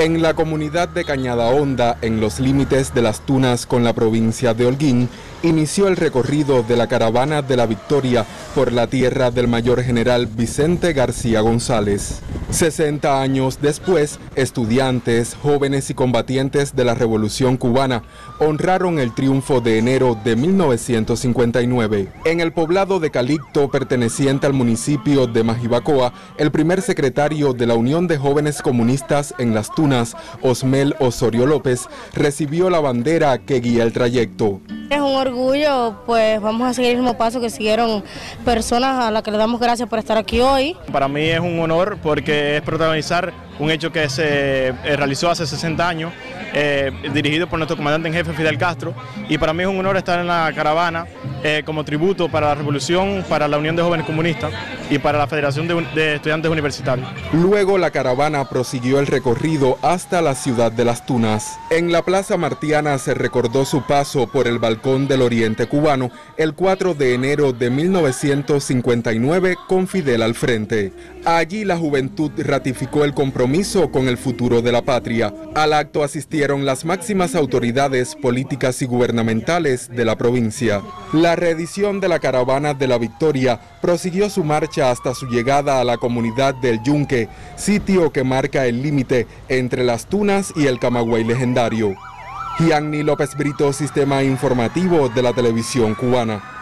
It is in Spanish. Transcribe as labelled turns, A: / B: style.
A: En la comunidad de Cañada Honda, en los límites de Las Tunas con la provincia de Holguín, inició el recorrido de la Caravana de la Victoria por la tierra del mayor general Vicente García González. 60 años después, estudiantes, jóvenes y combatientes de la Revolución Cubana honraron el triunfo de enero de 1959. En el poblado de Calixto, perteneciente al municipio de Majibacoa, el primer secretario de la Unión de Jóvenes Comunistas en Las Tunas, Osmel Osorio López, recibió la bandera que guía el trayecto.
B: Es un orgullo, pues vamos a seguir el mismo paso que siguieron personas a las que le damos gracias por estar aquí hoy.
C: Para mí es un honor porque es protagonizar un hecho que se realizó hace 60 años, dirigido por nuestro comandante en jefe Fidel Castro, y para mí es un honor estar en la caravana como tributo para la Revolución, para la Unión de Jóvenes Comunistas y para la Federación de Estudiantes Universitarios.
A: Luego la caravana prosiguió el recorrido hasta la ciudad de Las Tunas. En la Plaza Martiana se recordó su paso por el Balcón del Oriente cubano el 4 de enero de 1959 con Fidel al frente. Allí la juventud ratificó el compromiso con el futuro de la patria. Al acto asistieron las máximas autoridades políticas y gubernamentales de la provincia. La reedición de la Caravana de la Victoria prosiguió su marcha hasta su llegada a la comunidad del Yunque, sitio que marca el límite entre Las Tunas y el Camagüey legendario. Gianni López Brito, Sistema Informativo de la Televisión Cubana.